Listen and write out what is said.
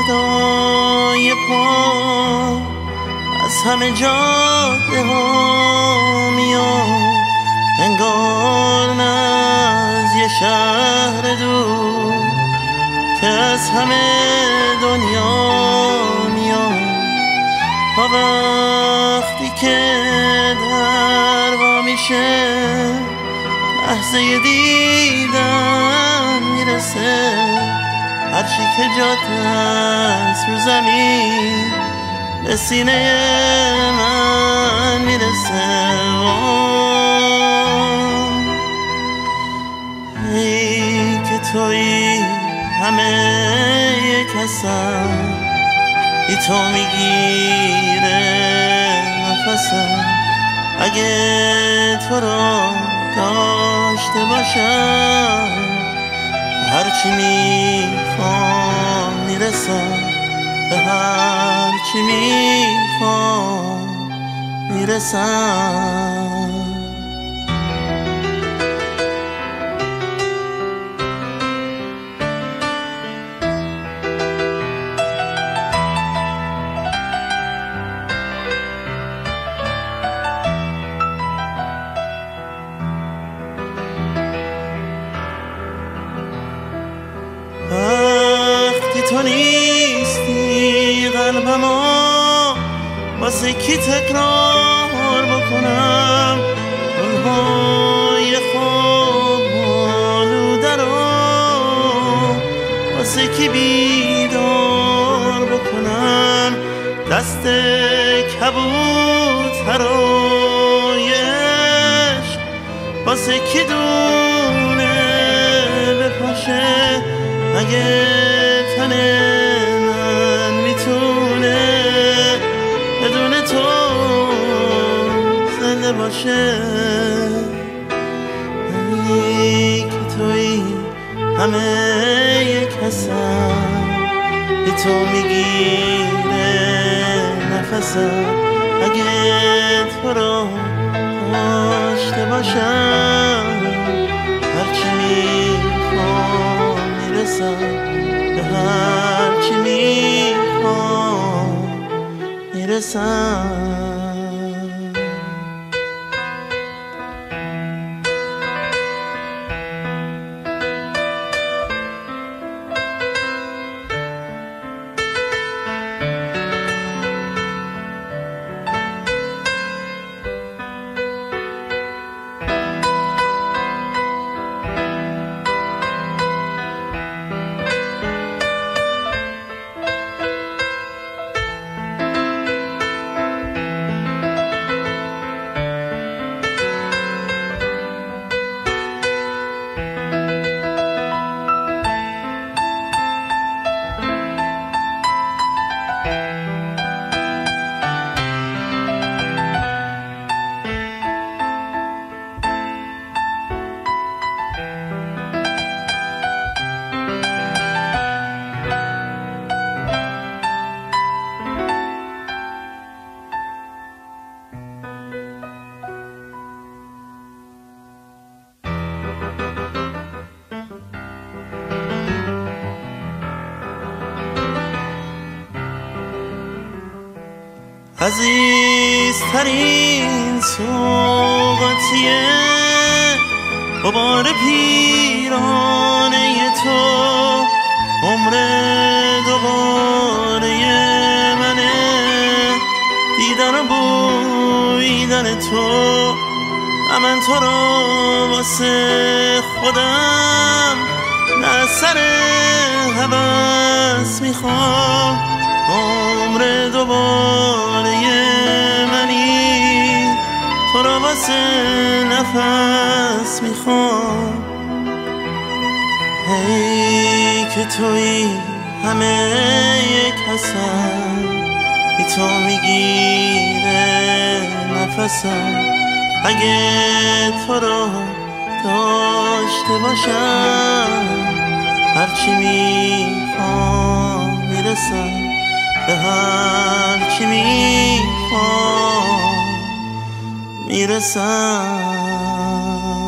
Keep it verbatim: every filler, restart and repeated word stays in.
صدای پا از همه جاده ها میاد، انگار نه از یه شهر دور که از همه دنیا میاد. و وقتی که در وا میشه لحظه دیدن میرسه، هرچی که جات هست رو زمین به سینه من میرسه. ای که توی همه کسم، ای تو میگیره نفسم، اگه تو رو داشته باشم هرچی میخوام میرسم، به هرچی میخوام میرسم. وقتی تو نیستی قلبمو واسه کی تکرار بکنم، گلهای خواب آلوده رو واسه کی بیدار بکنم، دست کبوترای عشق واسه کی دونه بپاشه، اگه تن من میتونه بدون تو زنده باشه. ای که توی همه کسم، ای تو میگیره نفسم، اگه تو رو داشته باشم هرچی میخوام میرسم، به هرچی میخوام میرسم. عزیزترین سوغاتیه غبار پیرانه تو، عمر دوباره منه دیدن و بویدن تو. من تو رو واسه خودم نه سر هوس میخوام، عمر دوباره منی تو رو واسه نفس میخوام. ای که توی همه کسم، ای تو میگیره نفسم، اگه تو رو داشته باشم هرچی میخوام میرسم، به هرچی میخوام میرسم.